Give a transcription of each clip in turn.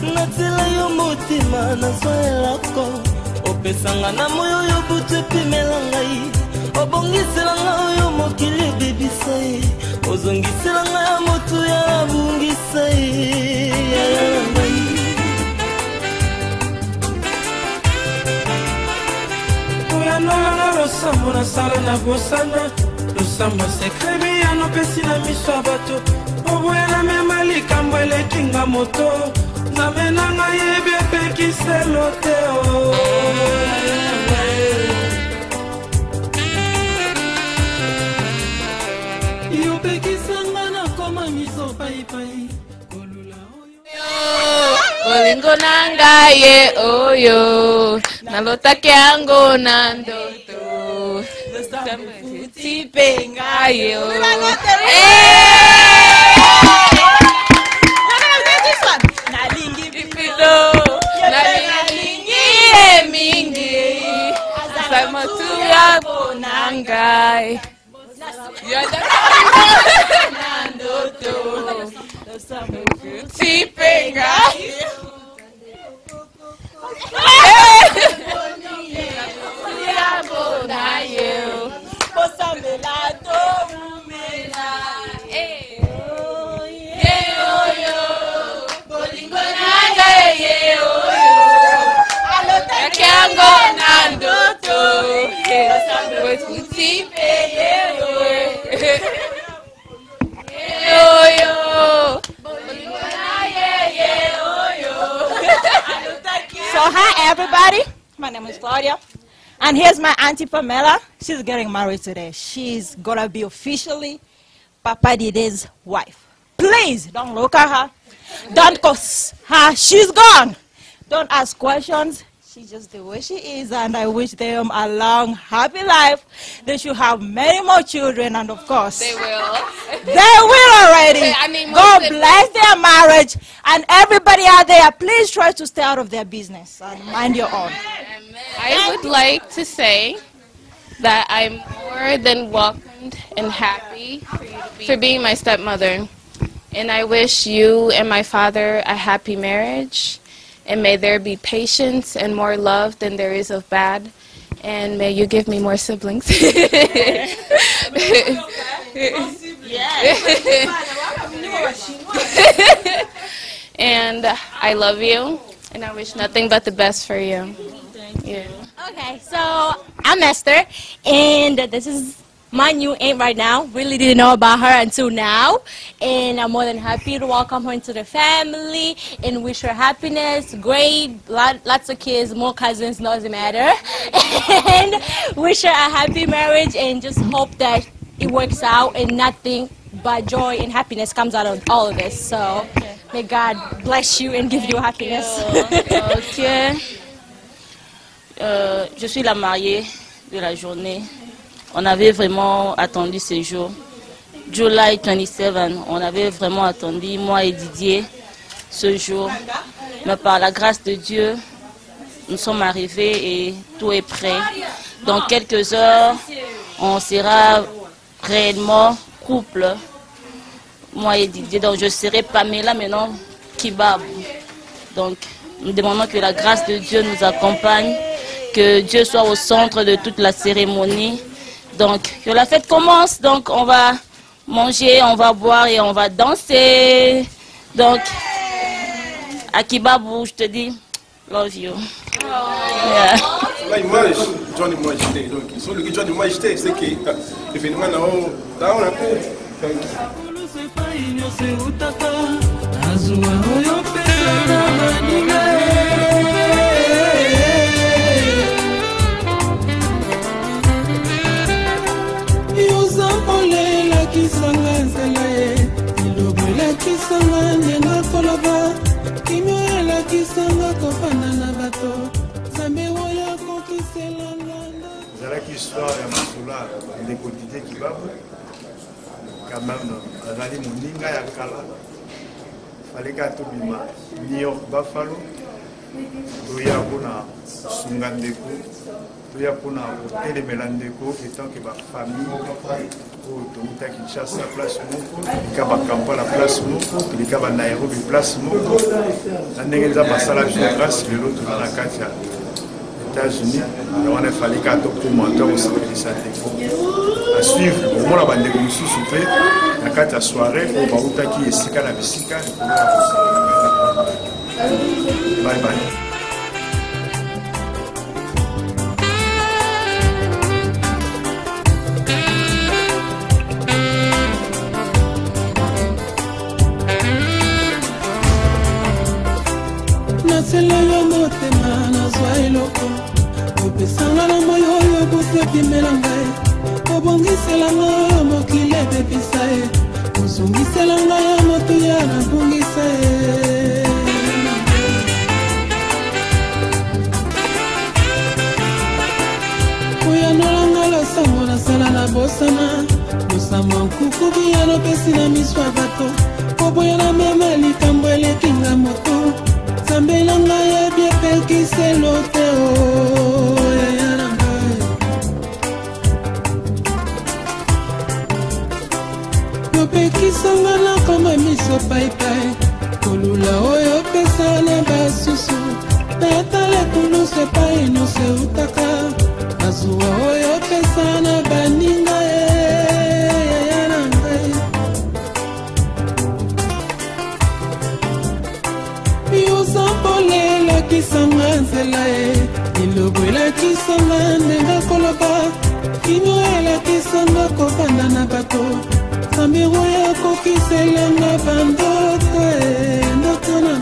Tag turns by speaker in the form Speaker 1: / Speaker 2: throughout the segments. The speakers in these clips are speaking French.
Speaker 1: natila yo motima nazoelako opesanga na moyo oyo butu epimela ngai obongisela ngai oyo mokili ebebisa ye ozongisela ngai ya motu ya bungisa ye yaya ngai oyanolanga losambo nasala na bosana losambo sekrebi yanopesi na miso ya bato oboyana mema likambo elekinga moto nzambe na ngai yebi epekiselo te yopekisanga na koma miso paipai kolula oyo
Speaker 2: bolingo na ngai ye oyo nalotaki yango na ndoto tipe ngai ye oyo nalingi ye mingi samotu yabo na ngai na ndoto tipe ngai yabo na ye osambela to umela oyo bolingo na ngai ye oyo alotaki yango na ndoto wetutipe ye oyo bolingo na ye oyo.
Speaker 3: So hi everybody, my name is Claudia, and here's my auntie Pamela. She's getting married today. She's gonna be officially Papa Dide's wife. Please don't look at her, don't curse her, she's gone. Don't ask questions, she's just the way she is, and I wish them a long, happy life. They should have many more children, and of course,
Speaker 2: They will.
Speaker 3: they will already. God bless their marriage, and everybody out there, please try to stay out of their business and mind your own.
Speaker 2: I would like to say that I'm more than welcomed and happy for being my stepmother. And I wish you and my father a happy marriage. And may there be patience and more love than there is of bad. And may you give me more siblings. And I love you. And I wish nothing but the best for you. Yeah.
Speaker 4: Okay, so I'm Esther, and this is my new aunt right now. Really didn't know about her until now, and I'm more than happy to welcome her into the family and wish her happiness, great, lots of kids, more cousins, doesn't matter, and wish her a happy marriage, and just hope that it works out and nothing but joy and happiness comes out of all of this. So may God bless you and give you happiness.
Speaker 5: Okay. Je suis la mariée de la journée. On avait vraiment attendu ce jour. July 27, on avait vraiment attendu, moi et Didier, ce jour. Mais par la grâce de Dieu, nous sommes arrivés et tout est prêt. Dans quelques heures, on sera réellement couple, moi et Didier. Donc je serai Pamela maintenant, Kibab. Donc nous demandons que la grâce de Dieu nous accompagne, que Dieu soit au centre de toute la cérémonie. Donc que la fête commence, donc on va manger, on va boire et on va danser. Donc à Kibabou, je te dis, love you. Yeah.
Speaker 6: Là, image, Johnny Moajité. Donc, sur le Johnny Moajité, c'est que l'événement là, on a
Speaker 7: Zalaki histoire ya masula ndeko Didier Kibabu quand même azali moninga ya kala fallait ka tobima New York Buffalo toya mpona kosunga ndeko, toya mpona kotelemela ndeko etanke bafamille oyo touta Kinshasa place moko, tolika bakampala place moko, tolika banairobi place moko, na ndenge eza basala géographe lelo toza na kati ya États-Unis, wana efali kaka tokoma to kosepelisa ndeko à suivre komona bandeko mosusu mpe na kati ya soirée oyo bautaki esika na bisika likolo ya kosala. Bye bye.
Speaker 1: nasela yo motema nazwa eloko opesanga na moi oyo bosepimela ngai obongisela ngai mokili ebebisa ye ozongisela ngai ya motuya nabongisa ye oyanolanga losambo nasala na bosana losambo nkuku biyano pesi na miso ya bato oboya na mema likambo elekinga moto sambelanga yebi epekiselo te oya na ngai yopekisanga na koma miso paipai kolula oyo pesa na basusu nayatala ekulusu epai nyonso eutaka azuwa oyo pesa na baninga eya na ngai yosampole elakisanga nzela ye lilobo elakisanga ndenge koloba kino elakisanga kobanda na bato sambiro ya kokiselanga bandoto ndoto na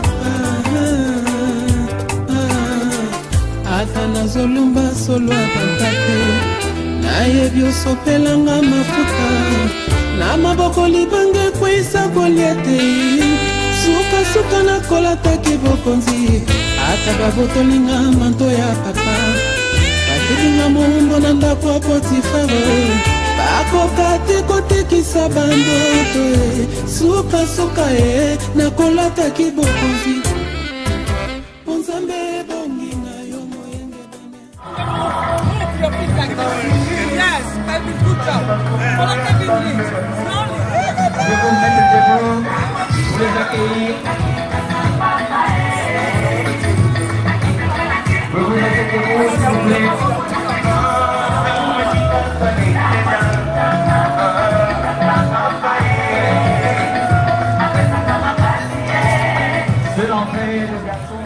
Speaker 1: ata nazolumba solo ya bantate nayebi osopelanga mafuta na maboko libanga ekweyisa kolia te sukasuka nakolataki bokonzi ata babotolinga manto ya papa batelinga mombo na ndako ya potifare bakoka te kotekisa bandoto sukasuka nakolataki bokonzi onzambe bonginga yo moyenge
Speaker 8: Yes, baby, good job. Follow the beat.
Speaker 9: C'est l'entrée des garçons.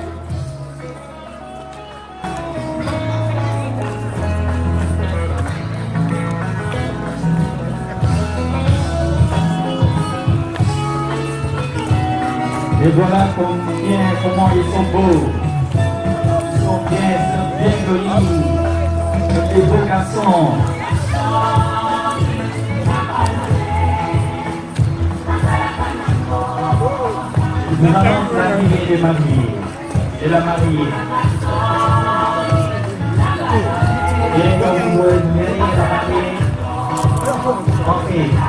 Speaker 9: Et voilà comment ils sont beaux. Ils sont bien jolis. Les beaux garçons. Nous avons l'ami et les mariés. Et la mariée. Et comme vous voyez la mariée. Ok.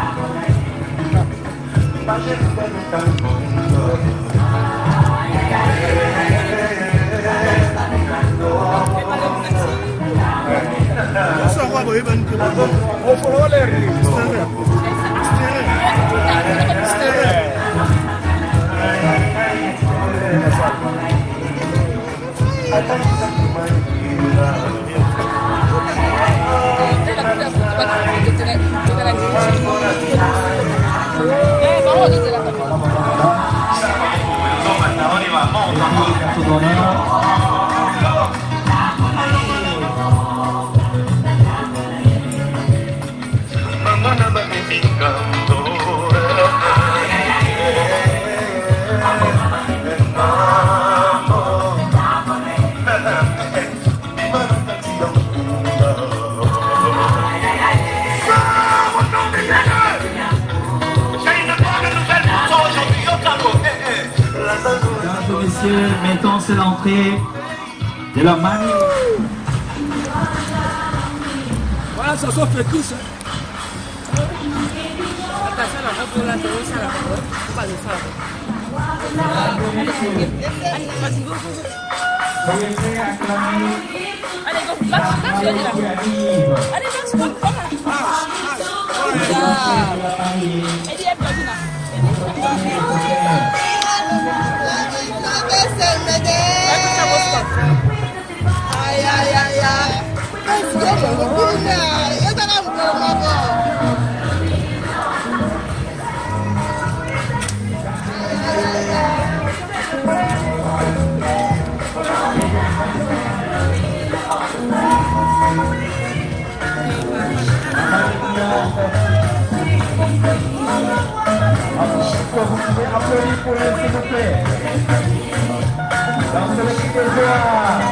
Speaker 9: Maintenant c'est l'entrée de la mariée.
Speaker 8: Voilà, ça s'offre tous.
Speaker 9: Veuillez acclamer la mariée qui arrive. Applaudis pour elle, s'il vous plaît. Dans le cri de joie.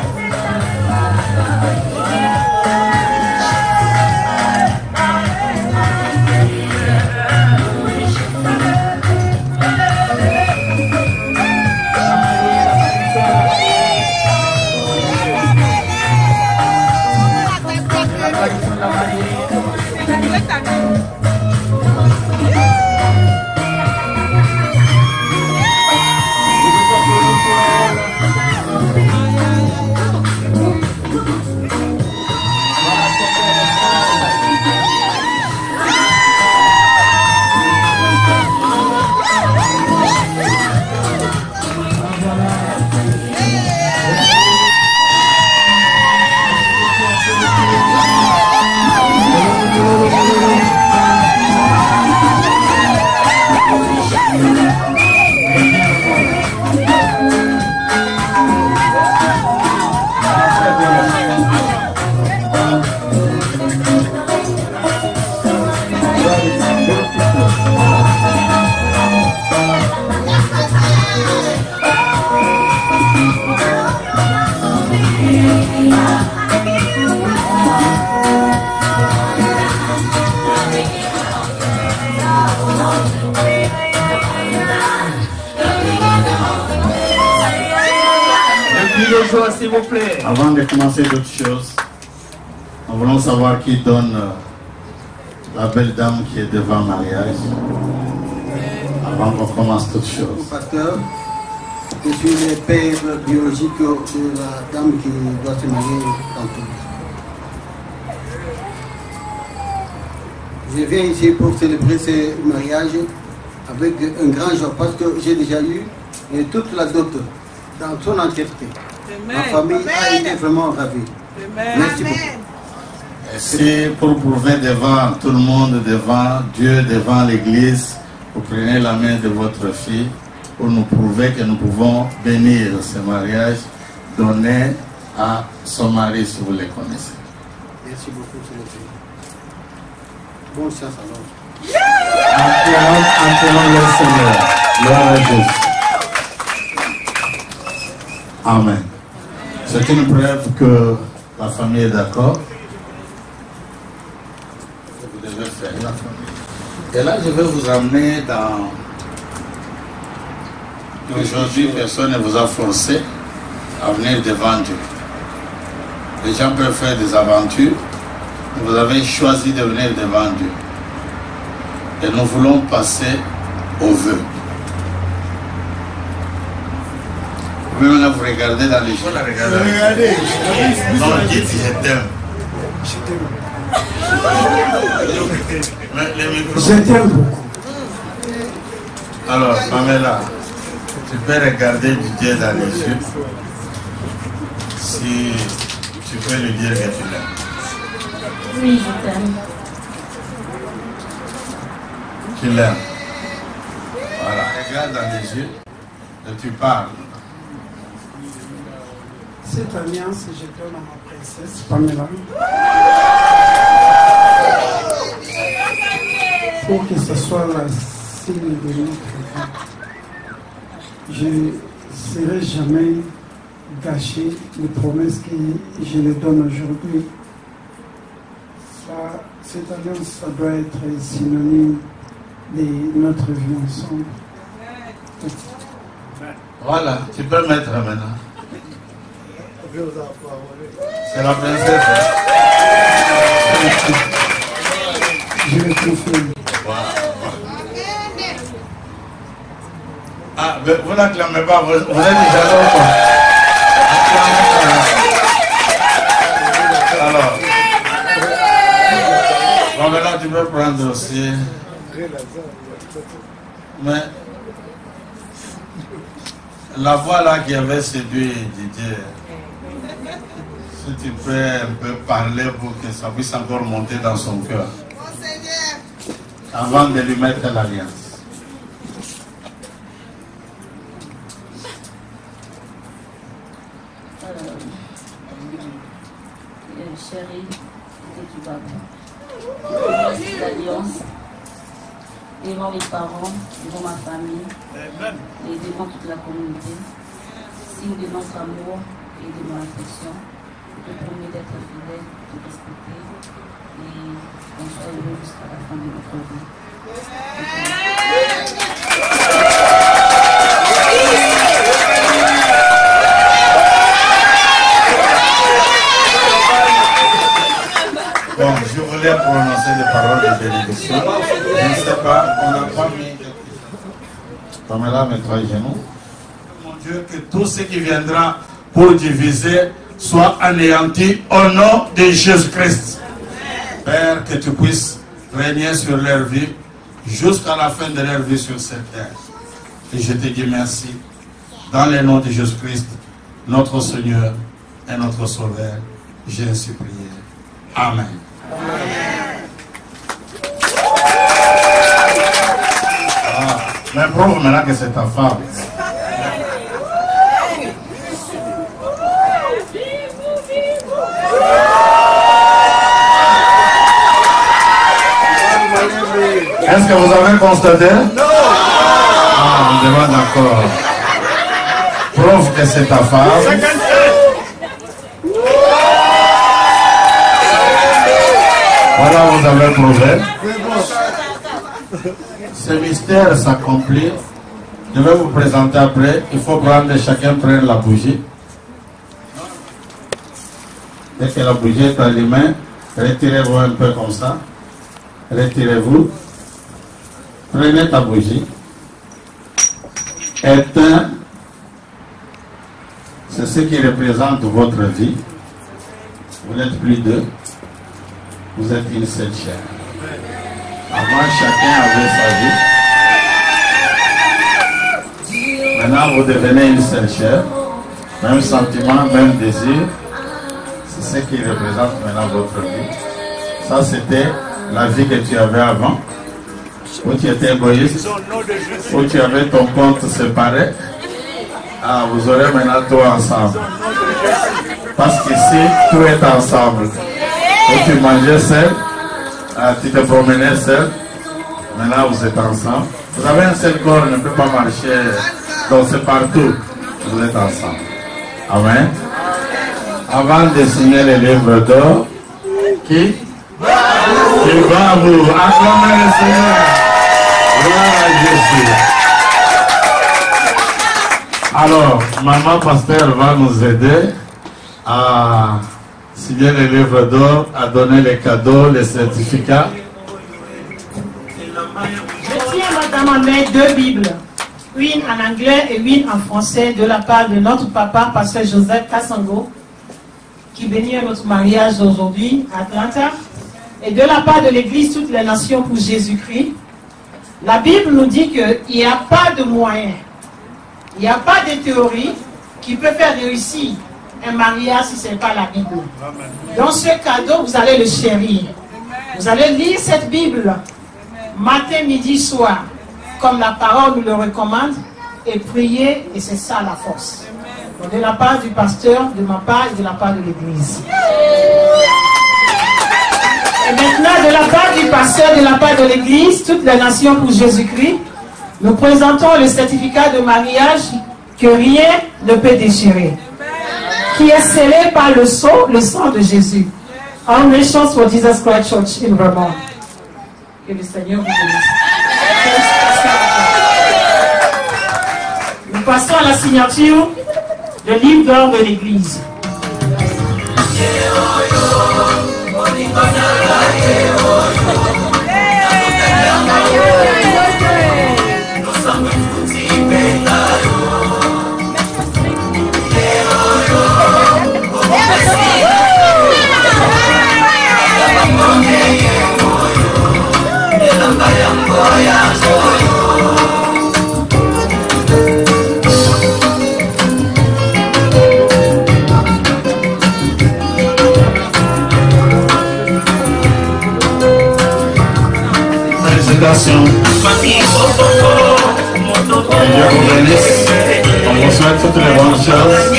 Speaker 9: S'il vous plaît.
Speaker 10: Avant de commencer d'autres choses, nous voulons savoir qui donne la belle dame qui est devant le mariage. Avant qu'on commence toutes choses.
Speaker 11: Pasteur, je suis le père biologique de la dame qui doit se marier tantôt. Je viens ici pour célébrer ce mariage avec un grand joie parce que j'ai déjà eu toute la dot dans son entièreté. Ma famille a été vraiment ravie. Merci beaucoup.
Speaker 10: C'est pour prouver devant tout le monde, devant Dieu, devant l'Église, vous prenez la main de votre fille pour nous prouver que nous pouvons bénir ce mariage, donner à son mari si vous le connaissez.
Speaker 11: Merci beaucoup, c'est bonne chance alors.
Speaker 10: Appelons le Seigneur. Gloire à Dieu. Amen. C'est une preuve que la famille est d'accord. Vous devez faire la famille. Et là, je vais vous amener dans... Aujourd'hui, personne ne vous a forcé à venir devant Dieu. Les gens peuvent faire des aventures, mais vous avez choisi de venir devant Dieu. Et nous voulons passer au vœu. Vous pouvez maintenant vous regarder dans les yeux. Regardez. Non, dites je t'aime.
Speaker 11: Je t'aime beaucoup.
Speaker 10: Alors, Pamela, tu peux regarder Dieu dans les yeux. Si tu peux lui dire que tu l'aimes.
Speaker 5: Oui, je t'aime.
Speaker 10: Tu l'aimes. Voilà, regarde dans les yeux et tu parles.
Speaker 11: Cette alliance, je donne à ma princesse Pamela pour que ce soit la signe de notre vie. Je ne serai jamais gâché les promesses que je les donne aujourd'hui. Cette alliance, ça doit être synonyme de notre vie ensemble.
Speaker 10: Voilà, tu peux mettre maintenant. C'est la princesse.
Speaker 11: Je le confirme.
Speaker 10: Ah, vous n'acclamez pas, vous êtes déjà là ou pas? Acclamez. prendre aussi. Mais la voix là qui avait séduit Didier, si tu peux un peu parler pour que ça puisse encore monter dans son cœur. Avant de lui mettre l'alliance.
Speaker 5: Chérie, que tu vas bien. L'alliance, devant mes parents, devant ma famille, et devant toute la communauté, signe de notre amour et de mon affection, je te promets d'être fidèle, de te respecter et qu'on soit heureux jusqu'à la fin de notre vie.
Speaker 10: Bon, je voulais prononcer des paroles de bénédiction. Je ne sais pas, on n'a pas mis. Pamela, mets-toi à genoux. Mon Dieu, que tout ce qui viendra pour diviser soit anéanti au nom de Jésus-Christ. Père, que tu puisses régner sur leur vie jusqu'à la fin de leur vie sur cette terre. Et je te dis merci. Dans le nom de Jésus-Christ, notre Seigneur et notre Sauveur, j'ai ainsi prié. Amen. Ah, mais prouve maintenant que c'est ta femme. Est-ce que vous avez constaté? Non. Ah, on est d'accord. Prouve que c'est ta femme. Voilà, vous avez prouvé. Ce mystère s'accomplit. Je vais vous présenter après. Il faut prendre, chacun prenne la bougie. Dès que la bougie est allumée, retirez-vous un peu comme ça. Retirez-vous. Prenez ta bougie. Éteins. C'est ce qui représente votre vie. Vous n'êtes plus deux. Vous êtes une seule chair. Avant, chacun avait sa vie. Maintenant, vous devenez une seule chair. Même sentiment, même désir. C'est ce qui représente maintenant votre vie. Ça, c'était la vie que tu avais avant. Où tu étais égoïste. Où tu avais ton compte séparé. Ah, vous aurez maintenant tout ensemble. Parce qu'ici, tout est ensemble. Où tu mangeais seul, tu te promenais seul, maintenant vous êtes ensemble. Vous avez un seul corps, ne peut pas marcher, donc c'est partout, vous êtes ensemble. Amen. Avant de signer les livres d'or, qui va vous acclamer le Seigneur. Gloire à Jésus. Alors, maman pasteur va nous aider à signer les livres d'or, à donner les cadeaux, les certificats.
Speaker 12: Je tiens dans ma main deux Bibles, une en anglais et une en français, de la part de notre papa, pasteur Joseph Kassango, qui bénit notre mariage aujourd'hui à Atlanta, et de la part de l'Église Toutes les Nations pour Jésus-Christ. La Bible nous dit qu'il n'y a pas de moyen, il n'y a pas de théorie qui peut faire réussir un mariage si ce n'est pas la Bible. Dans ce cadeau, vous allez le chérir. Vous allez lire cette Bible matin, midi, soir, comme la parole nous le recommande, et prier, et c'est ça la force. Donc, de la part du pasteur, de ma part et de la part de l'Église. Et maintenant, de la part du pasteur, de la part de l'Église, Toutes les Nations pour Jésus-Christ, nous présentons le certificat de mariage que rien ne peut déchirer, qui est scellé par le sang de Jésus. All Nations for Jesus Christ Church in Vermont. Que le Seigneur vous bénisse. Nous passons à la signature du livre d'or de l'Église.
Speaker 10: Félicitations. Que Dieu vous bénisse. On vous souhaite toutes les bonnes choses.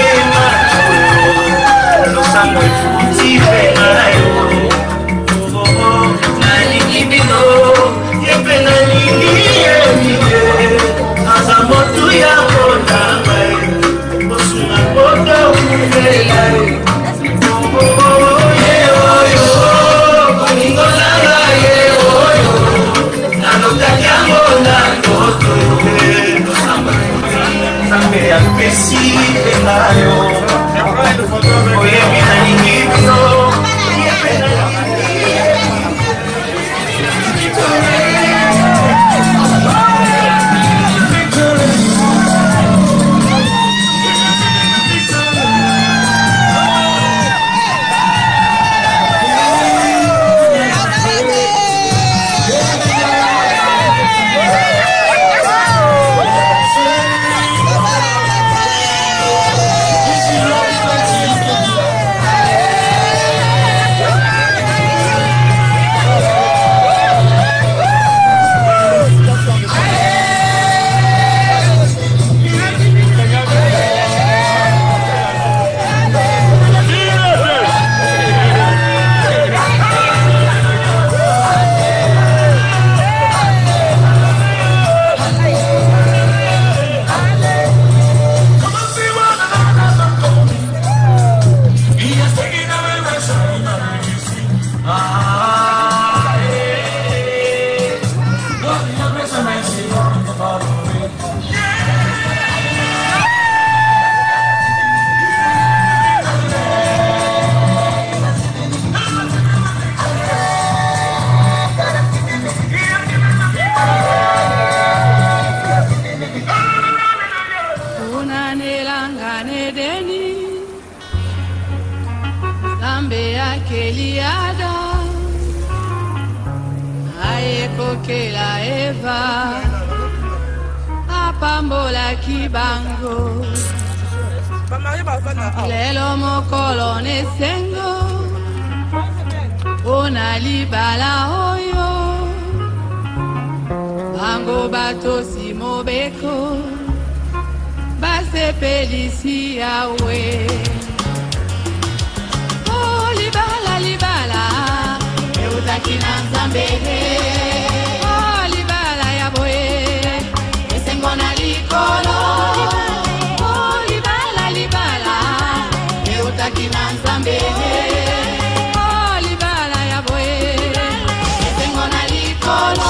Speaker 13: Apambola kibango lelo mokolo nesengo ona libala oyo bango batosi mobeko basepelisi yawe oh libala libala eutaki na nzambe oh libala ya boye esengo na likolo oh libala libala eutaki na nzambe oh libala ya boye esengo na likolo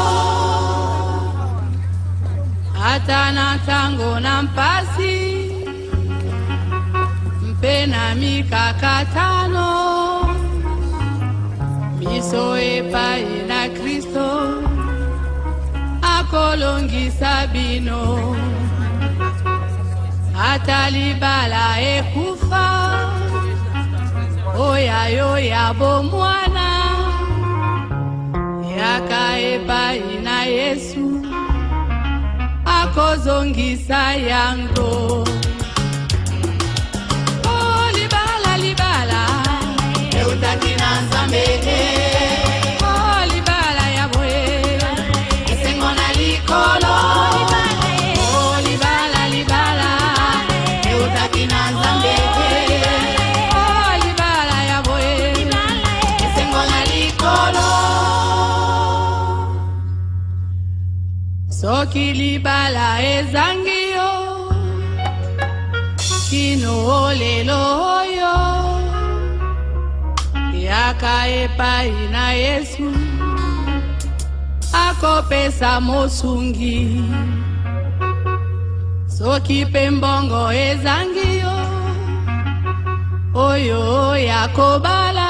Speaker 13: atana tango na mpasi mpena mikakatano miso epai na Kristo akolongisa bino ata libala ekufa oyayo ya bomwana yaka epai na Yesu akozongisa yango oh libala libala eutaki na nzambe oh libala ya boye esengo na likolo oh libala libala eutaki na nzambe oh libala ya boye esengo na likolo soki libala ezangio kino lelo oyo yaka epai na Yesu akopesa mosungi soki pembongo ezangio oyo yakobala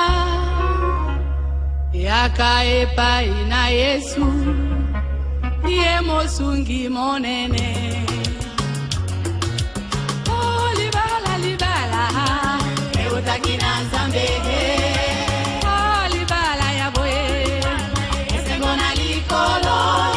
Speaker 13: yaka epai na Yesu Ye mosungi monene oh libala libala eutaki na nzambe oh libala ya boye esengo na likolo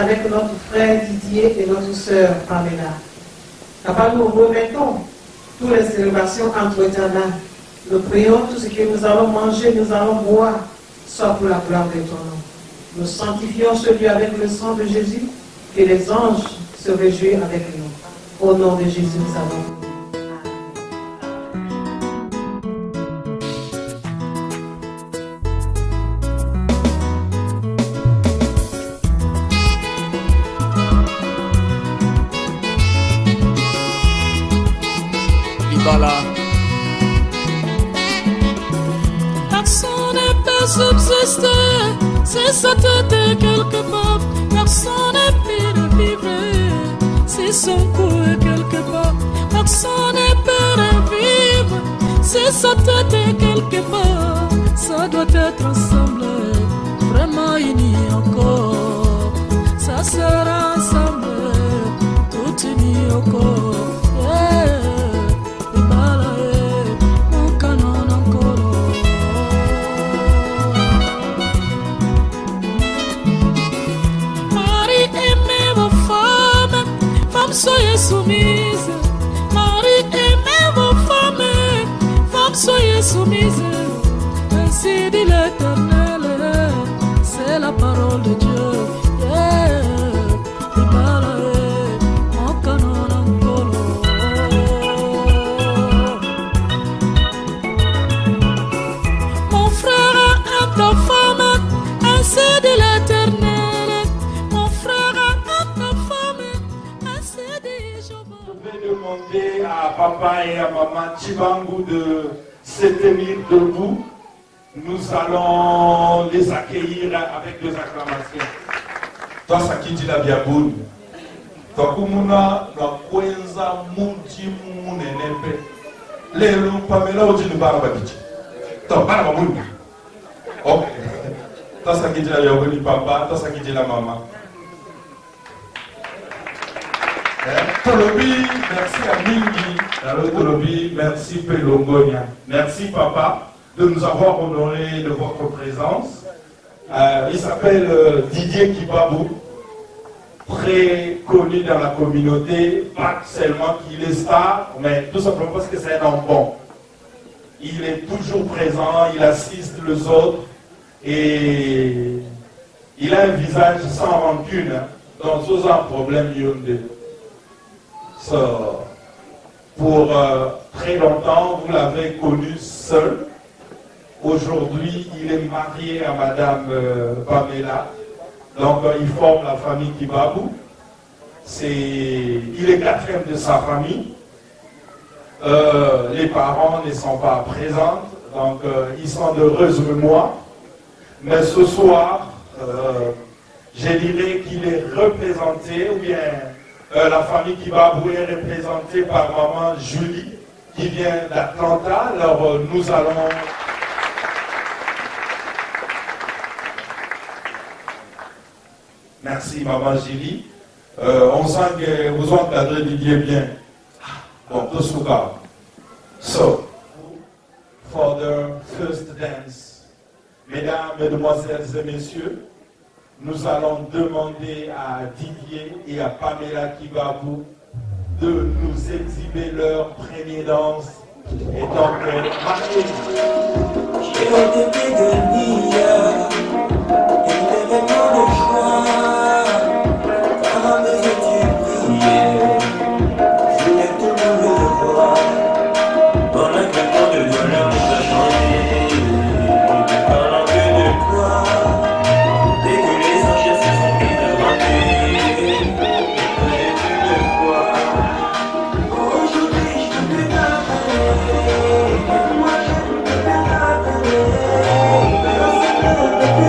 Speaker 12: avec notre frère Didier et notre sœur Pamela. Papa, nous remettons toutes les célébrations entre-éternelles. Nous prions tout ce que nous allons manger, nous allons boire, soit pour la gloire de ton nom. Nous sanctifions ce lieu avec le sang de Jésus, que les anges se réjouissent avec nous. Au nom de Jésus, nous avons.
Speaker 13: Personne ne peut subsister si sa tête est quelque part. Personne ne peut vivre si son cou est quelque part. Personne ne peut revivre si sa tête est quelque part. Ça doit être ensemble, vraiment unis encore. Ça sera ensemble, tout unis encore. Soyez soumises, Marie, aimez vos femmes, femmes, soyez soumises. Ainsi dit l'Éternel, c'est la parole de Dieu. Mon frère aime ta femme, ainsi dit l'Éternel.
Speaker 14: Demander à papa et à maman Chibangu de se tenir debout. Nous allons les accueillir avec des acclamations. Toi, ça qui dit la biaboune. Toi, kumuna na kwenza muji munenepe. Lelo Pamela oji ni barababichi. Toi, barababoune. Ok. Toi, ça qui dit la biaboune papa. Toi, ça qui dit la maman. Tolobi, merci à Mingi. Tolobi, merci Pelongonia. Merci papa de nous avoir honoré de votre présence. Il s'appelle Didier Kibabou, très connu dans la communauté, pas seulement qu'il est star, mais tout simplement parce que c'est un homme bon. Il est toujours présent, il assiste les autres et il a un visage sans rancune. Donc, c'est un problème, So, pour très longtemps, vous l'avez connu seul. Aujourd'hui, il est marié à Madame Pamela. Donc, il forme la famille Kibabou. Il est quatrième de sa famille. Les parents ne sont pas présents. Donc, ils sont d'heureuses mémoires. Mais ce soir, je dirais qu'il est représenté, ou bien la famille Kibabou est représentée par maman Julie, qui vient d'Atlanta. Alors nous allons... Merci maman Julie. On sent que vous encadrez Didier bien. Bon, tout ce cas. So, for the first dance, mesdames, mesdemoiselles et messieurs, nous allons demander à Didier et à Pamela Kibabou de nous exhiber leur première danse. Et donc,
Speaker 13: Moi je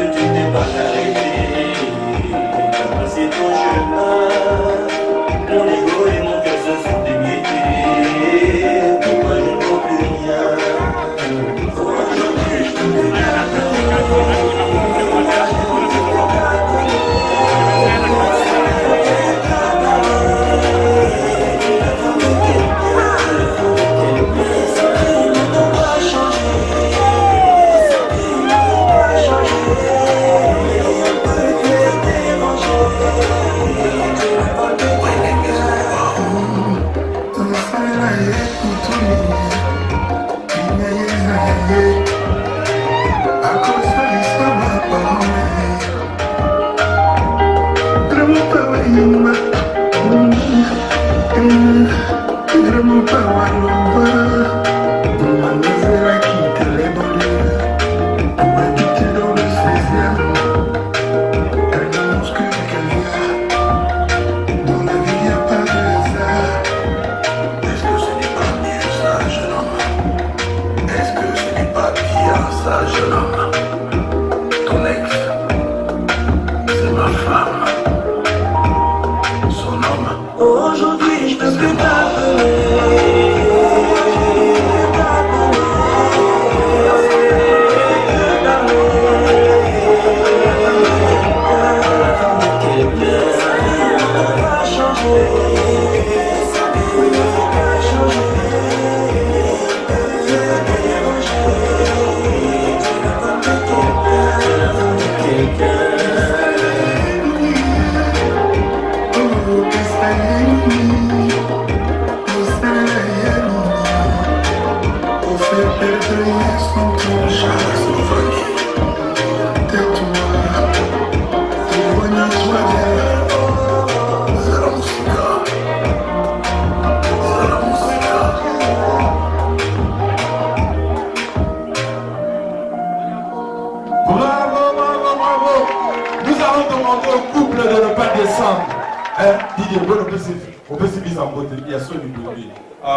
Speaker 1: tu t'es pas arrêté. T'as passé ton chemin. Mon ego et mon cœur se sont démiettés. Pourquoi je ne vois plus rien? Aujourd'hui je te
Speaker 14: on peut se mettre en beauté, il y a ceux du bruit.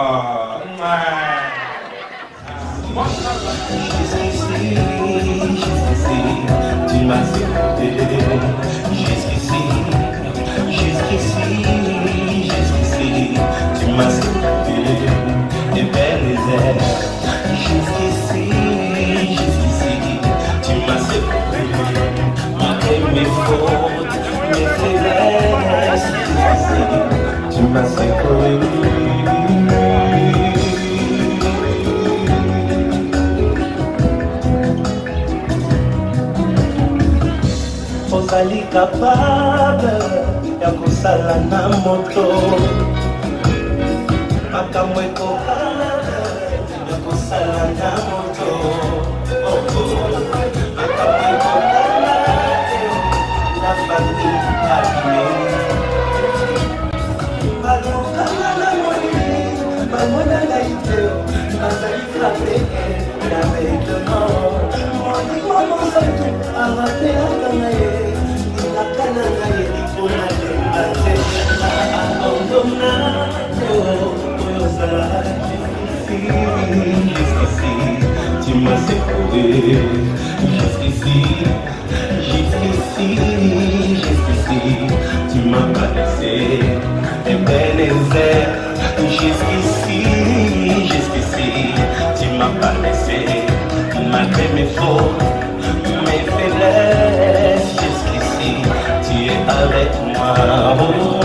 Speaker 1: Tu m'as écouté jusqu'ici, tu m'as écouté et belle les airs. Jusqu'ici, tu m'as écouté, malgré mes fautes, mes faiblesses. Tu m'as écouté. Ozali capable ya kosala na moto makambo ekokala ya kosala na moto makambo ekokala na famille abime balokanga na moni bamona ngai te bazali frappe avec le mort moni momosato arapeaka na ye tu m'as secoué jusqu'ici, tu m'as pas laissé des belles airs. Jusqu'ici, tu m'as pas laissé malgré mes fautes, mes faiblesses. Jusqu'ici, tu es avec moi.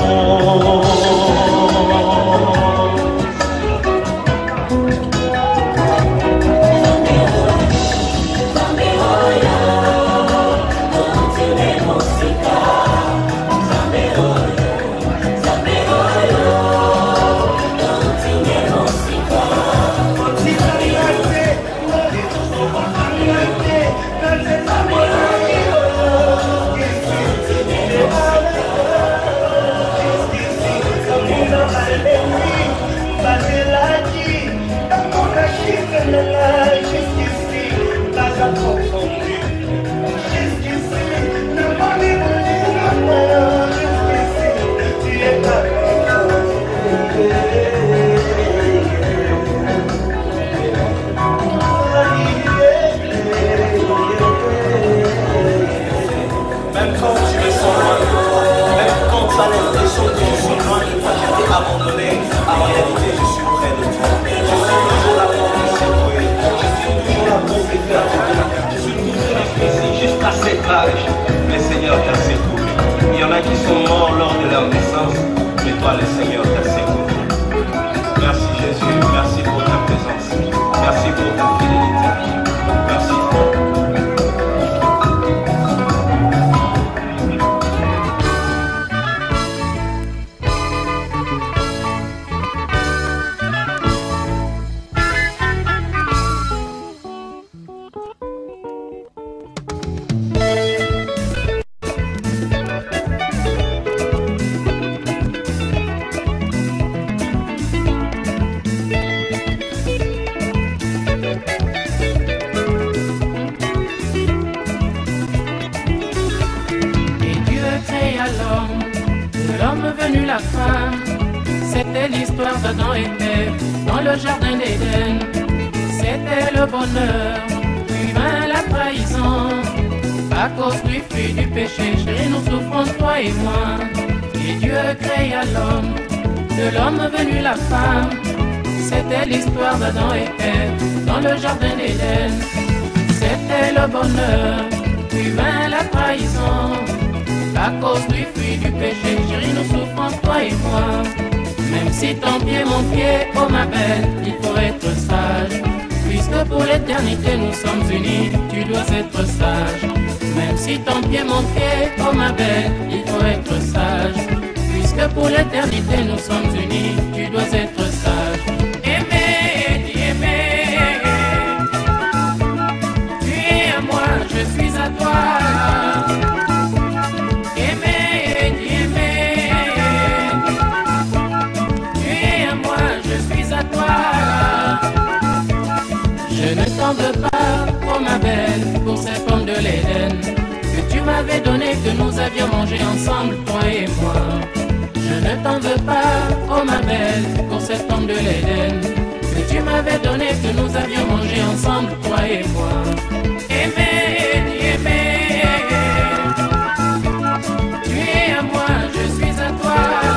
Speaker 1: pas l'impression que je suis loin de toi, je t'ai abandonné. En réalité, je suis près de toi. Je suis toujours là pour te secouer. Je suis toujours là pour te faire du bien. Je suis toujours ici jusqu'à cet âge. Le Seigneur t'a secoué. Il y en a qui sont morts lors de leur naissance, mais toi, le Seigneur t'a secoué. Merci Jésus, merci pour ta présence. Merci pour ta fidélité. Merci.
Speaker 15: La femme, c'était l'histoire d'Adam et Ève dans le jardin d'Éden. C'était le bonheur, puis vint la trahison. À cause du fruit du péché, chérie, nous souffrons, toi et moi. Et Dieu créa l'homme, de l'homme venue la femme. C'était l'histoire d'Adam et Ève dans le jardin d'Éden. C'était le bonheur, puis vint la trahison. À cause du fruit du péché, chérie, nous souffrons, toi et moi. Même si ton pied, mon pied, oh ma belle, il faut être sage. Puisque pour l'éternité nous sommes unis, tu dois être sage. Même si ton pied, mon pied, oh ma belle, il faut être sage. Puisque pour l'éternité nous sommes unis, tu dois être sage. Aimer, dis aimer. Tu es à moi, je suis à toi. Je ne t'en veux pas, oh ma belle, pour cette pomme de l'Éden que tu m'avais donné, que nous avions mangé ensemble, toi et moi. Je ne t'en veux pas, oh ma belle, pour cette pomme de l'Éden que tu m'avais donné, que nous avions mangé ensemble, toi et moi. Aimer, dis aimer. Tu es à moi, je suis à toi.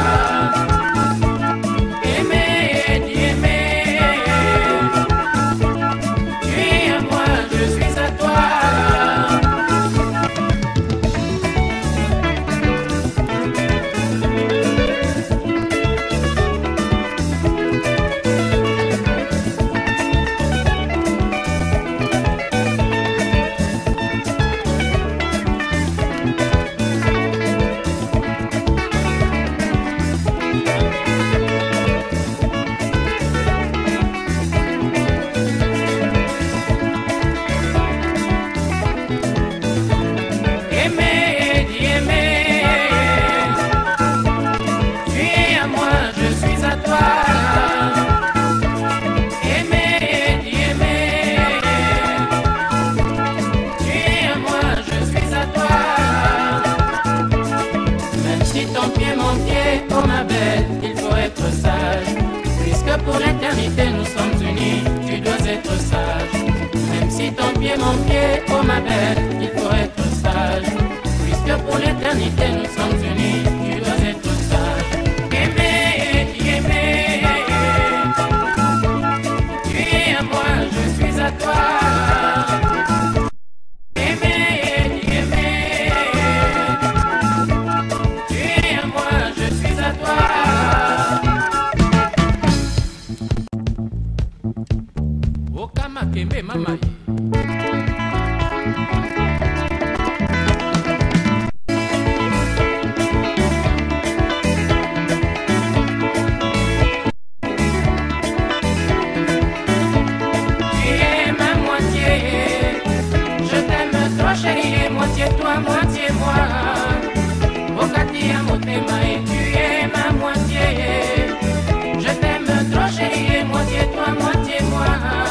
Speaker 15: Pour l'éternité nous sommes unis, tu dois être sage. Même si ton pied, mon pied, oh ma belle, il faut être sage. Puisque pour l'éternité nous sommes unis, tu dois être sage. Aimer, dis aimer. Tu es à moi, je suis à toi. Aimer, dis aimer. Tu es à moi, je suis à toi. Kembe mama. Tu es ma moitié, je t'aime toi chérie, moitié toi, moitié moi. Okati ya motema et tu es ma moitié, je t'aime toi chérie, moitié toi, moitié moi.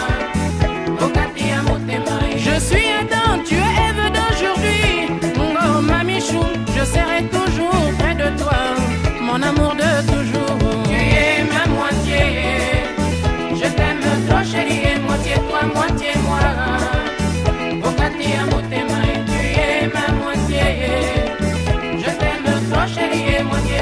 Speaker 15: Je suis Adam, tu es Ève d'aujourd'hui. Oh mamichou, je serai toujours près de toi, mon amour de toujours. Tu es ma moitié, je t'aime toi chérie, moitié toi, moitié moi. Okati ya motema et tu es ma moitié, je t'aime toi chérie, moitié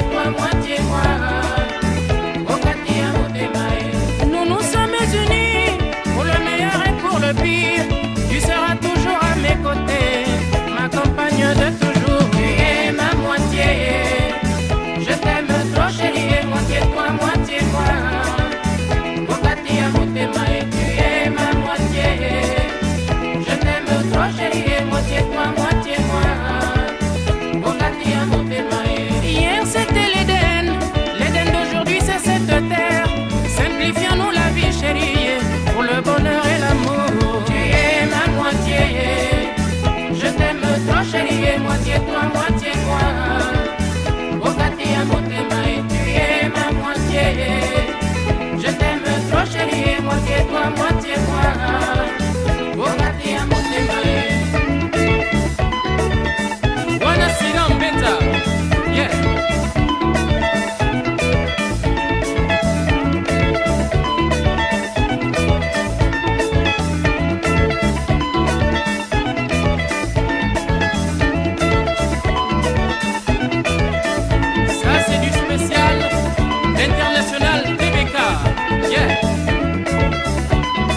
Speaker 15: chérie, moitié toi, moitié moi. Bokati à motema et tu es ma moitié. Je t'aime trop chérie, moitié toi, moitié moi. Bokati à motema et Wana Siram Beta, yeah. International TBK, yeah.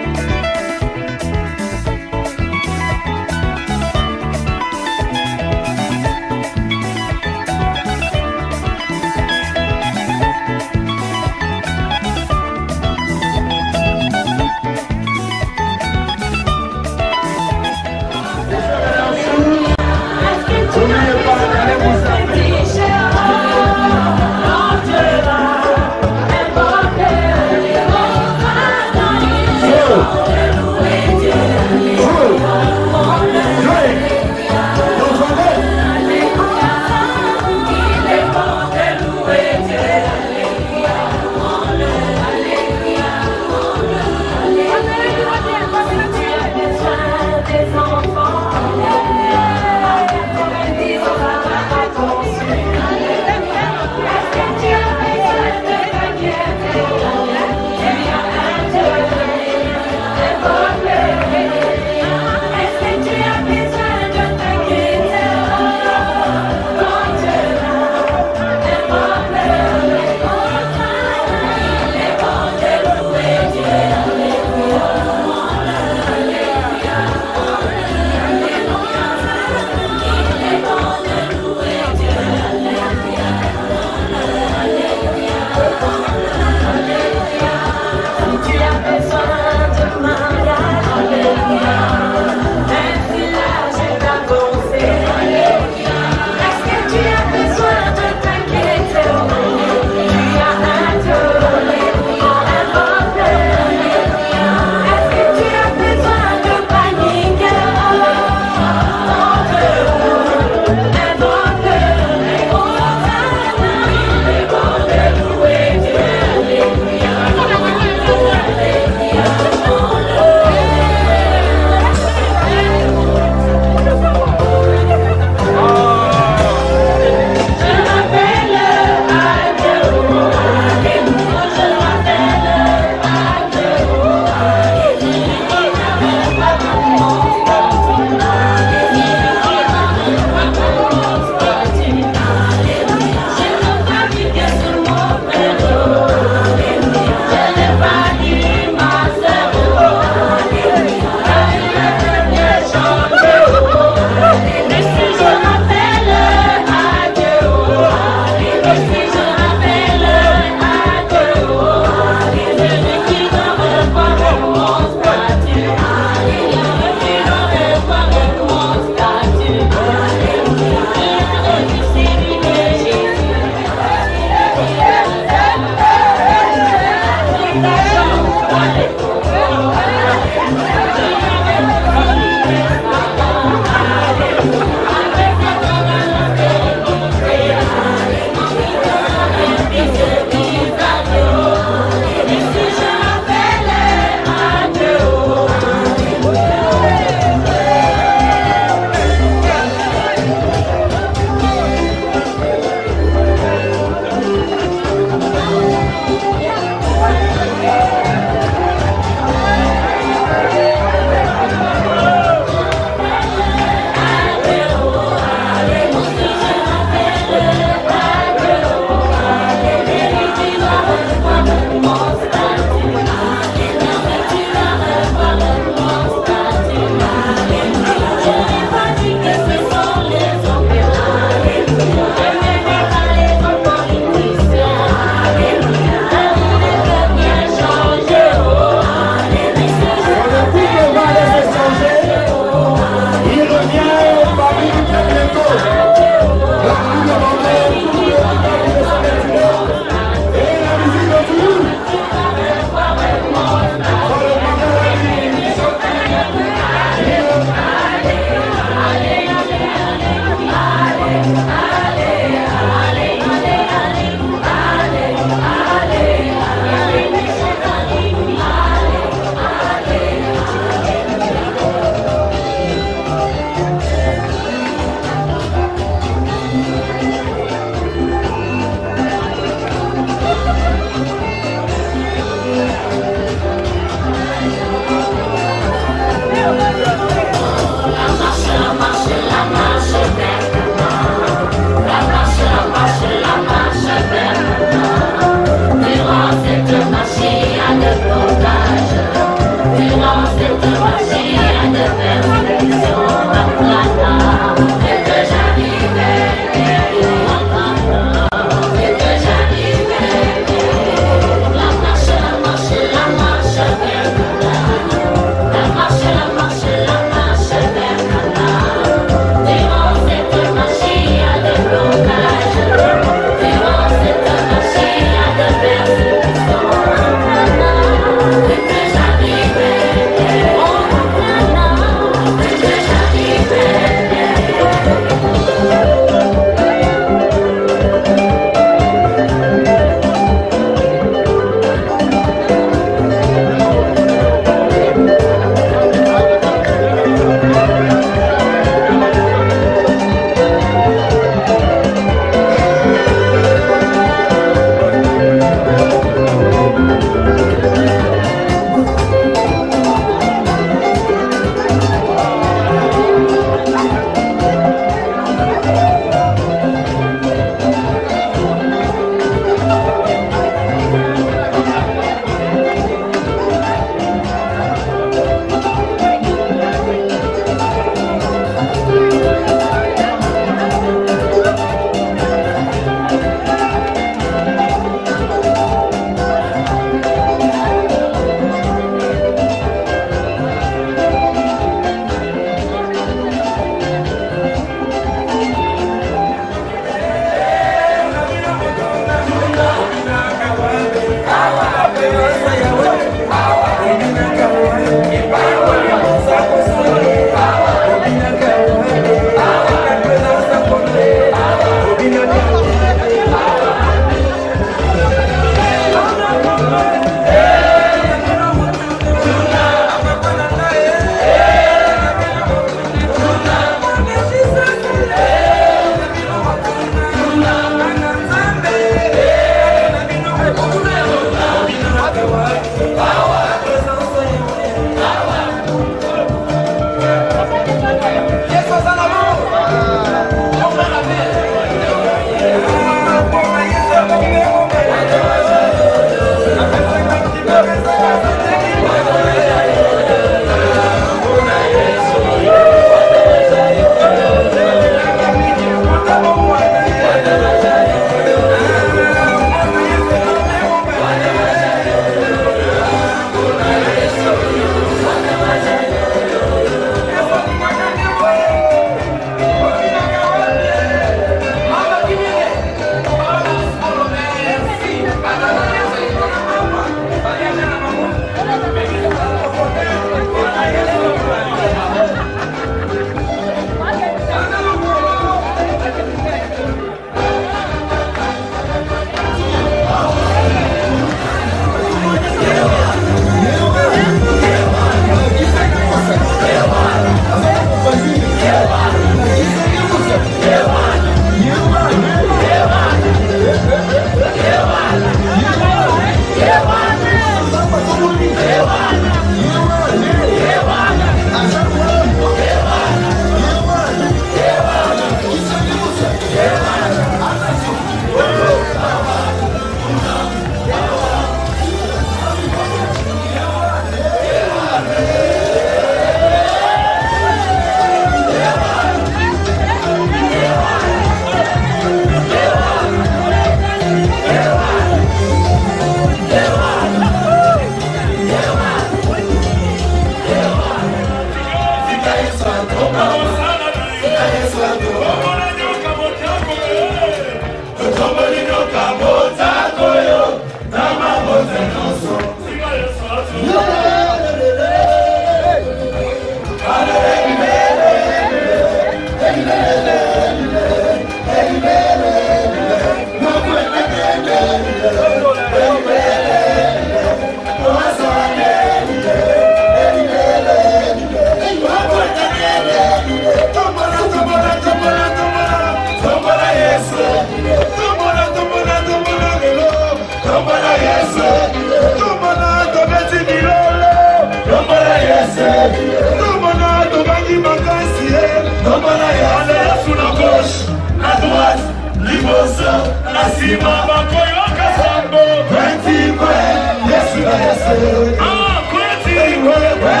Speaker 16: Yes,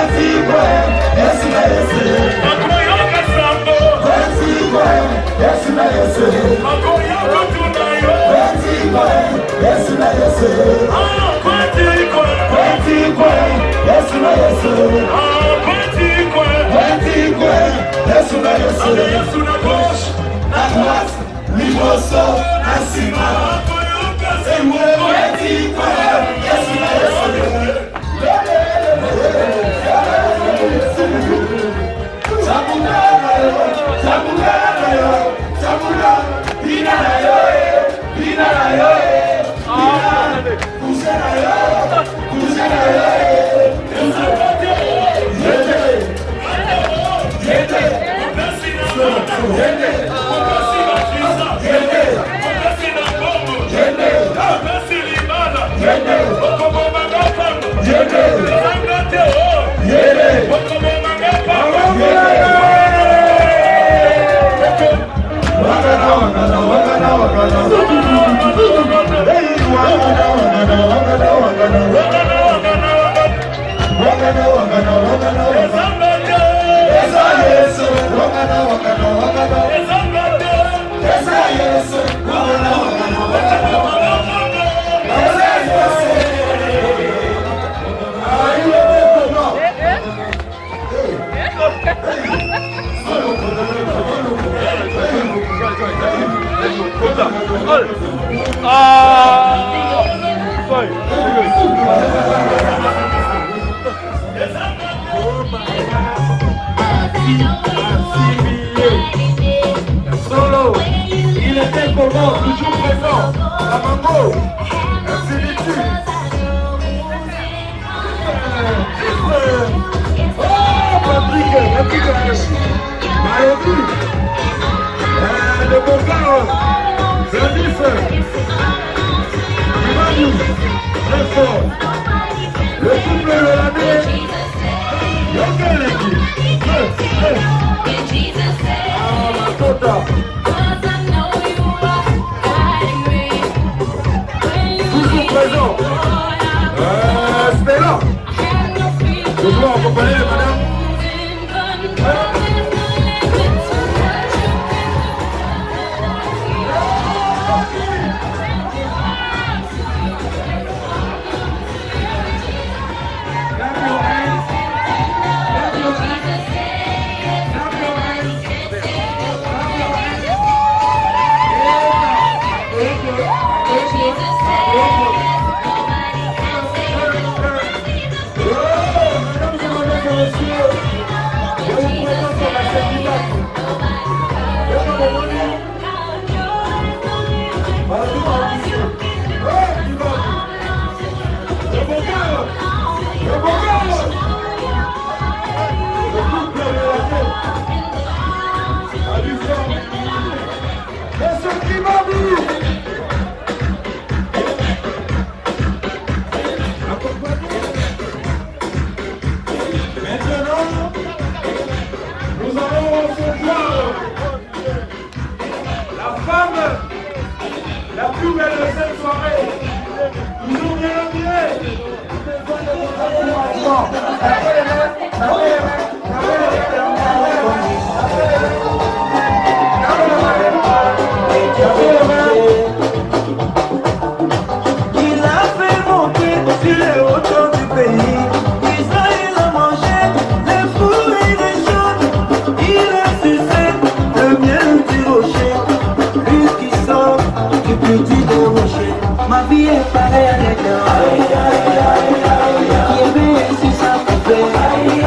Speaker 14: Solo, il était comment, toujours présent, à Mango, Patrick, Maïobi, le Bocard, Zadif, Emmanuel, très fort, le couple de l'année, Yokeleki, Tota, toujours présent, Stella, je dois accompagner madame. La plus belle de cette soirée, ils ont bien envié.
Speaker 1: Il a fait monter sur les hauteurs du pays. Israël a mangé les fruits et les choses. Il a sucé le miel du rocher. Lui qui sort du petit de rocher. Ma vie est pareille avec un qui est bien sur sa poupée.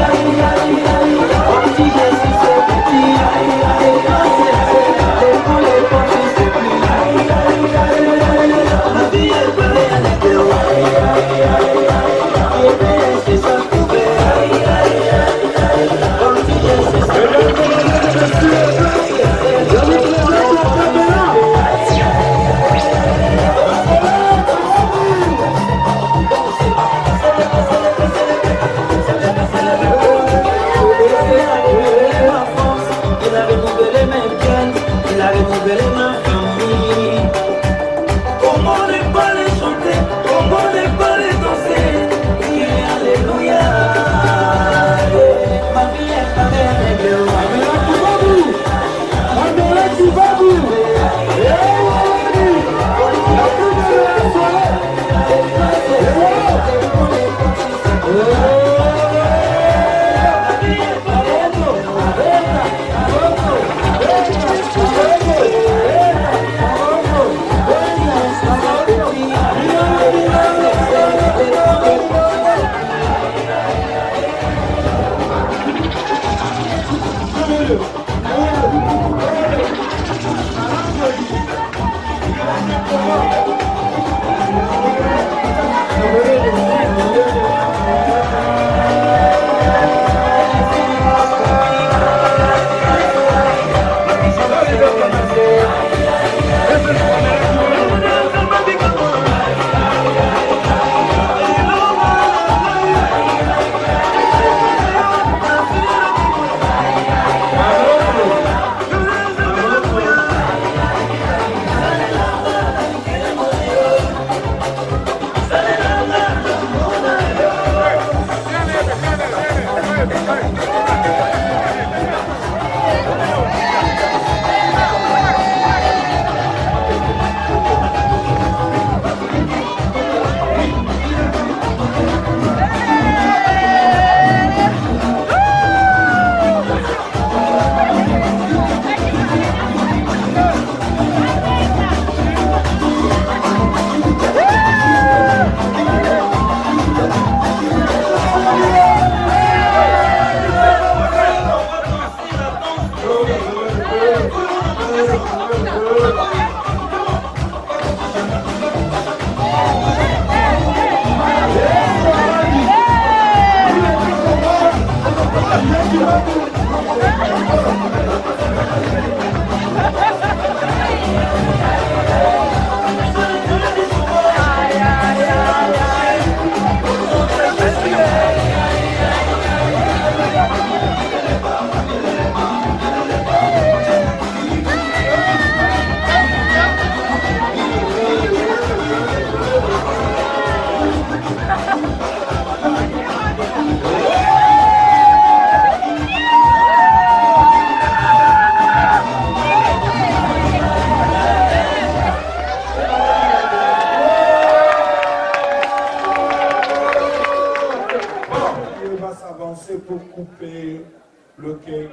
Speaker 14: Pour couper le cake.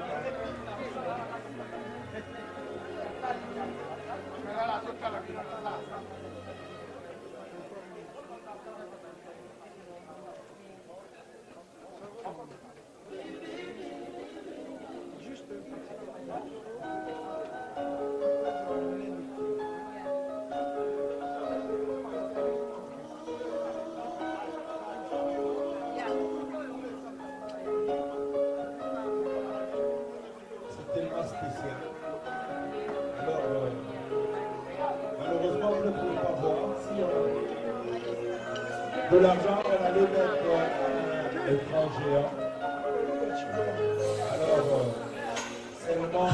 Speaker 14: De l'argent, on allait mettre étranger. Alors, seulement,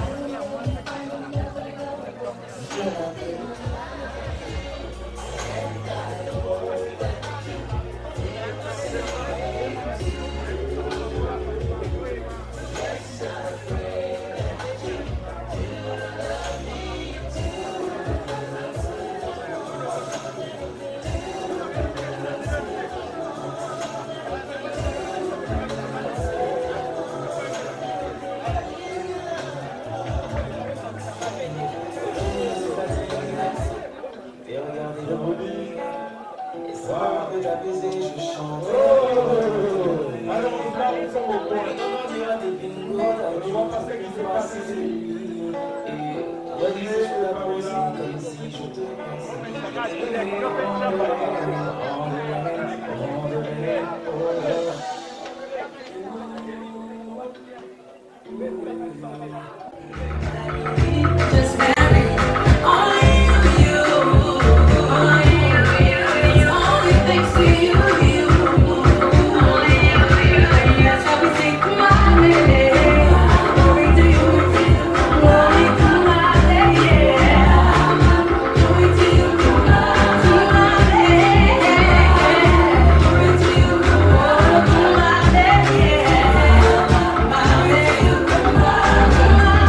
Speaker 16: Come on.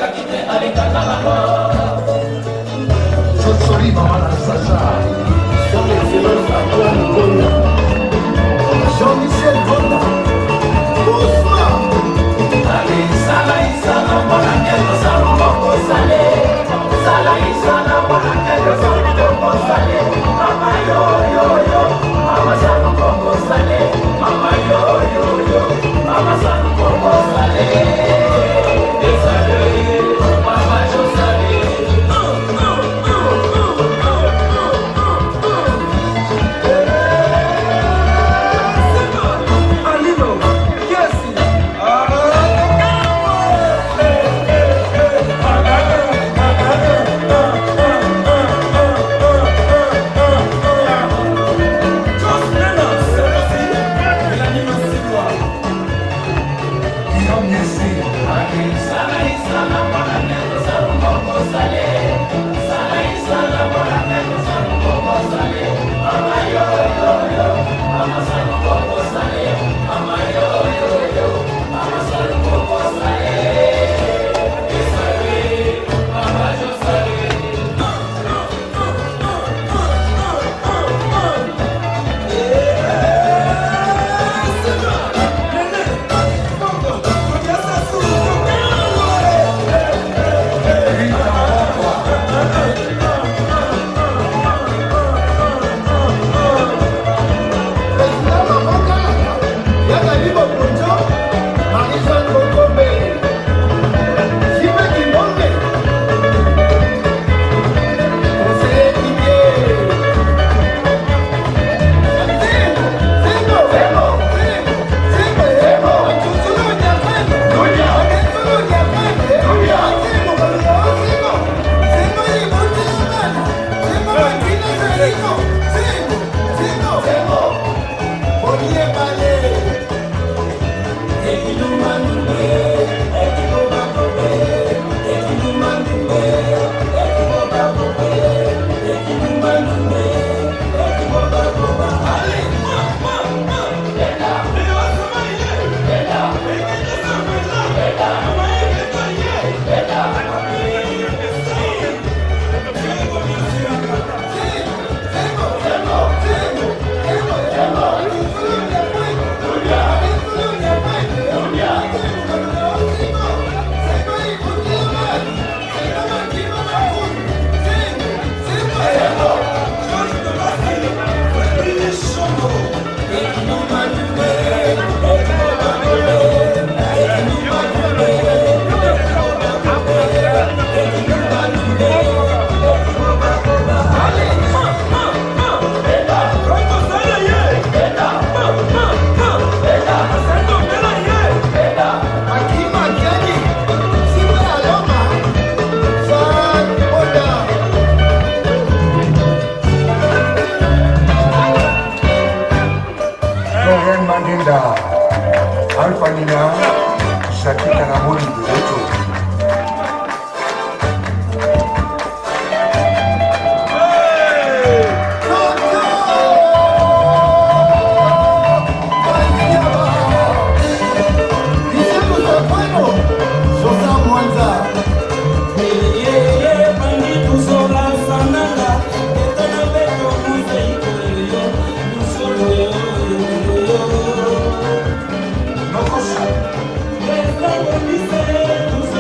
Speaker 16: Josoli Mamana Sacha, son excellence Antoine Goya, Jean-Michel Gonda, Ousmane. Allez, Salaï, Salam, Bonakelo, Salon, Boko, Salé, Salaï, Salam, Bonakelo, Salon, Boko, Salé, Mama yo, yo, yo, Mama Salon, Boko, Salé, Mama yo, yo, yo, Mama Salon, Boko, Salé, Désolé, Mama Josalé. Nossa.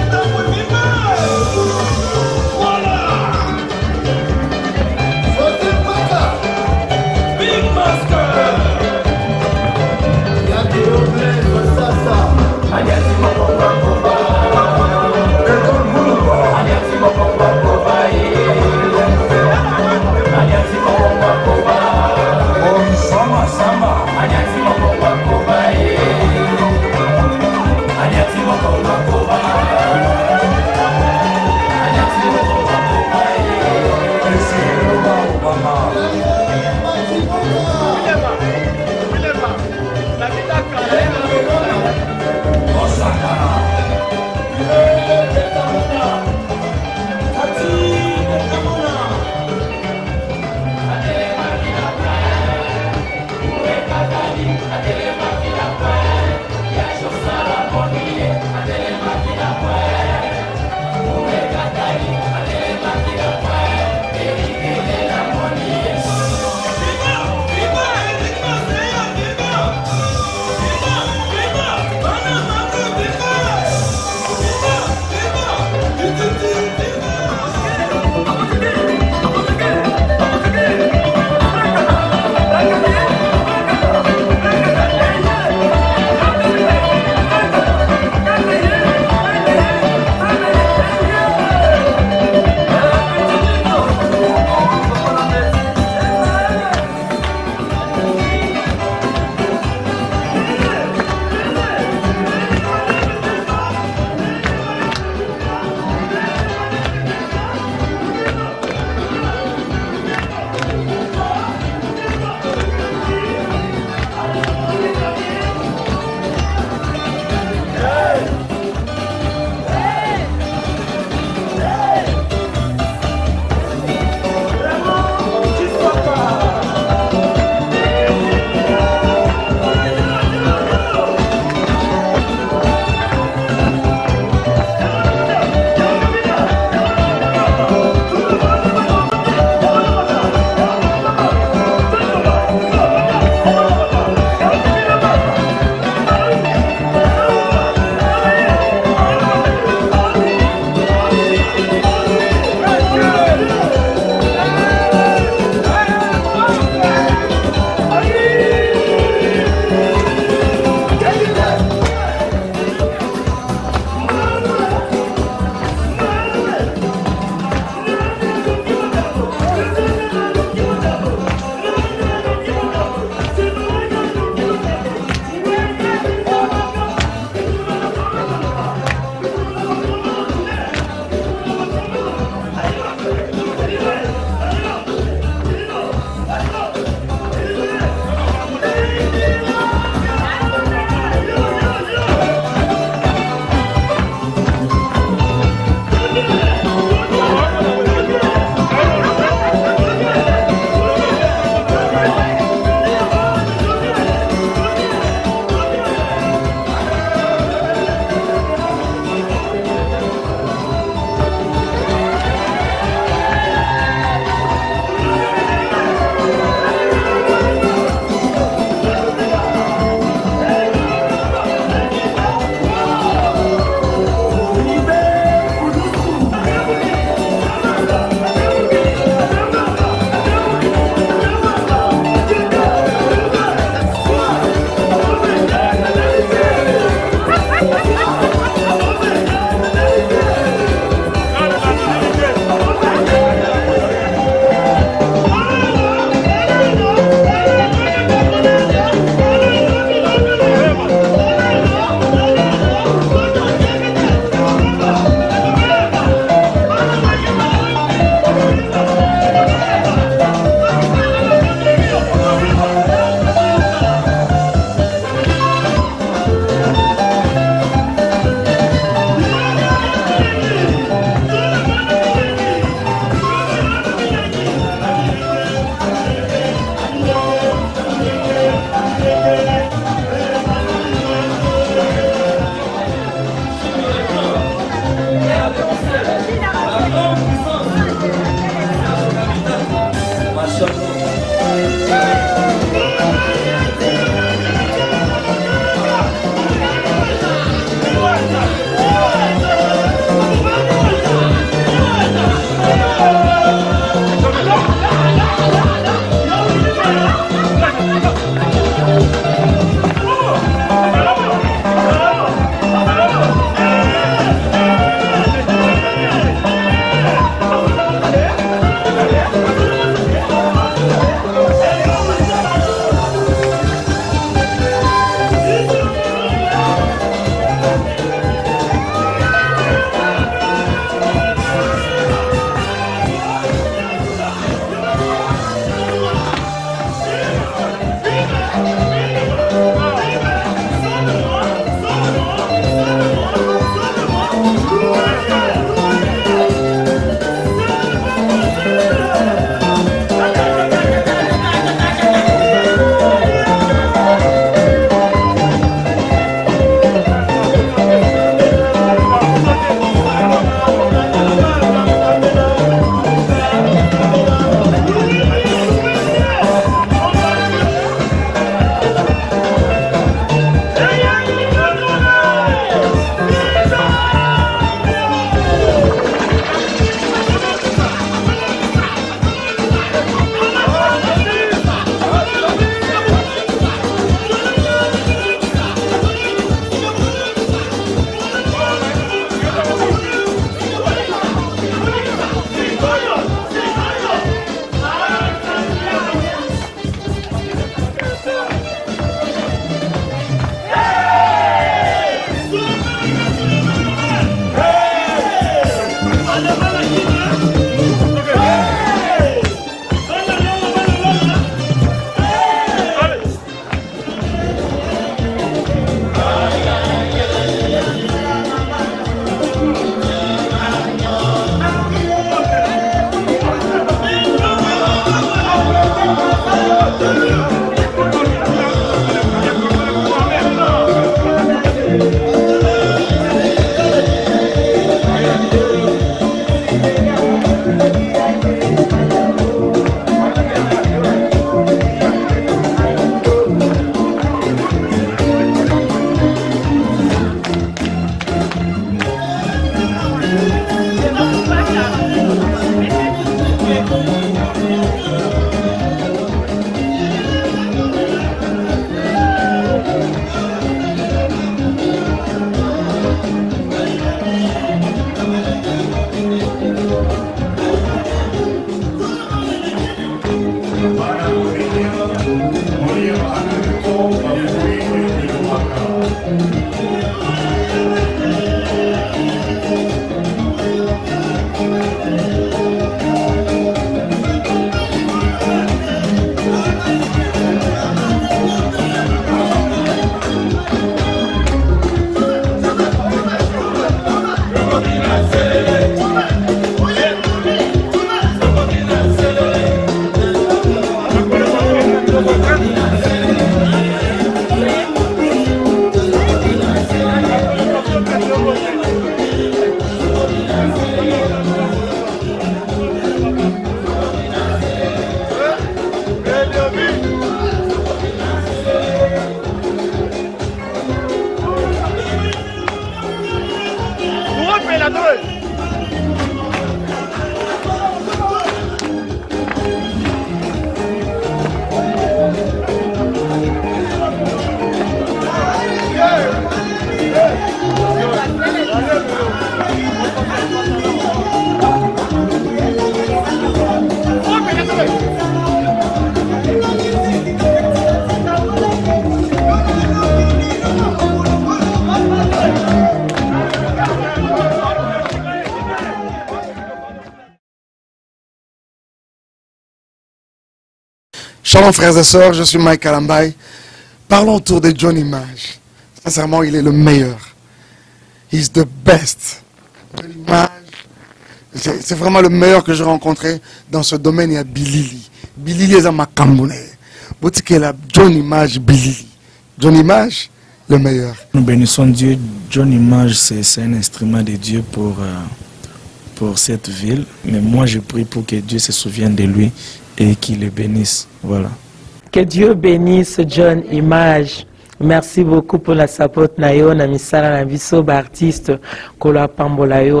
Speaker 17: Shalom frères et sœurs, je suis Mike Kalambay. Parlons autour de John Image. Sincèrement, il est le meilleur. He's the best. John Image, c'est vraiment le meilleur que j'ai rencontré dans ce domaine. Il y a Bilili. Bilili est à Makamboune. John Image, Bilili. John Image, le meilleur.
Speaker 18: Nous bénissons Dieu. John Image, c'est un instrument de Dieu pour cette ville. Mais moi, je prie pour que Dieu se souvienne de lui et qu'il le bénisse. Voilà.
Speaker 19: Que Dieu bénisse John Image. Merci beaucoup pour la support nayo na misala na biso ba artiste kolo apambolayo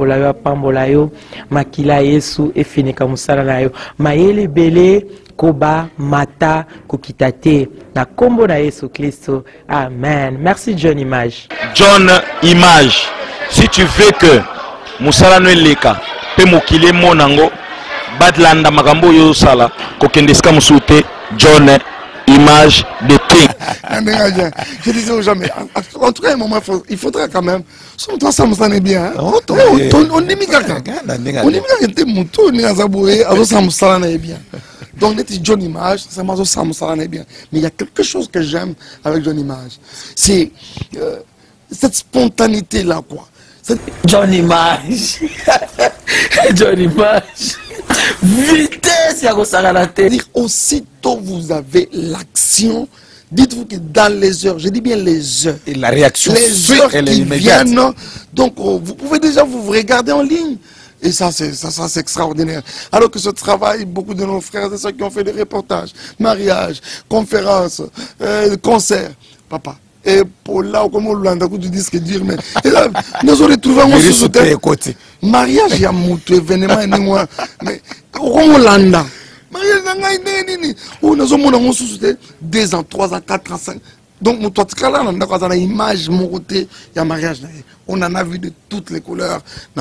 Speaker 19: makila Yesu efinika musala nayo mayele bele koba mata kokitate na kombo na Yesu Kristo. Amen. Merci John Image.
Speaker 20: John Image, si tu veux que musala no eleka pe mokile monango badlanda makambo yo sala kokendeska musute John Image de King.
Speaker 17: Je disais aux gens, mais en tout cas, un moment, il faudrait quand même. Son toi, ça me sent bien. On dit, mais bien. Donc, John Image, ça m'a dit bien. Mais il y a quelque chose que j'aime avec John Image. C'est cette spontanéité-là, quoi.
Speaker 21: John Image. John Image. Vitesse,
Speaker 17: aussitôt vous avez l'action, dites-vous que dans les heures, je dis bien les heures,
Speaker 21: et la réaction,
Speaker 17: les heures qui viennent, donc vous pouvez déjà vous regarder en ligne. Et ça, c'est extraordinaire. Alors que ce travail, beaucoup de nos frères et ceux qui ont fait des reportages, mariages, conférences, concerts, papa. Et pour là, comme on l'a dit, dis que dire, mais nous avons retrouvé un côté. Mariage, il y a un événement, mais on l'a. Nous avons 2 ans, 3 ans, 4 ans, 5 ans. Donc, nous avons une image, il y a mariage. On en a vu de toutes les couleurs.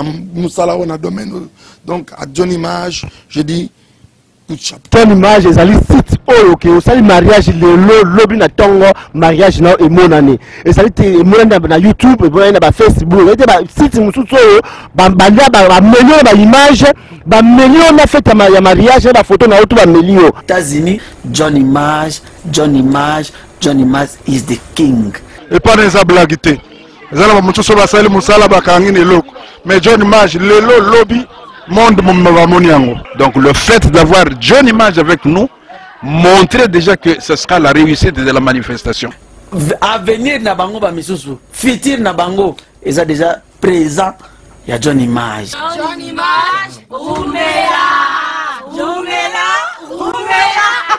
Speaker 17: Donc, à John Image, je dis,
Speaker 22: John Image, les sites ok, au salut mariage, le lobby na tongo mariage na et mon année. Et ça été mon na YouTube, et na Facebook. Et ba site mususu ba million ba image, ba million na fait ya mariage, ba photo na auto ba million.
Speaker 21: États-Unis, John Image is the king.
Speaker 23: Et pas des blaguité. Zala ba mususu ba sali musala ba kangini loko. Mais John Image, le lobby monde donc le fait d'avoir John Image avec nous montrait déjà que ce sera la réussite de la manifestation.
Speaker 21: Avenir na bango ba misusu, futur na bango est déjà présent. Il y a John Image.
Speaker 16: John Image, Umela, Umela, Umela.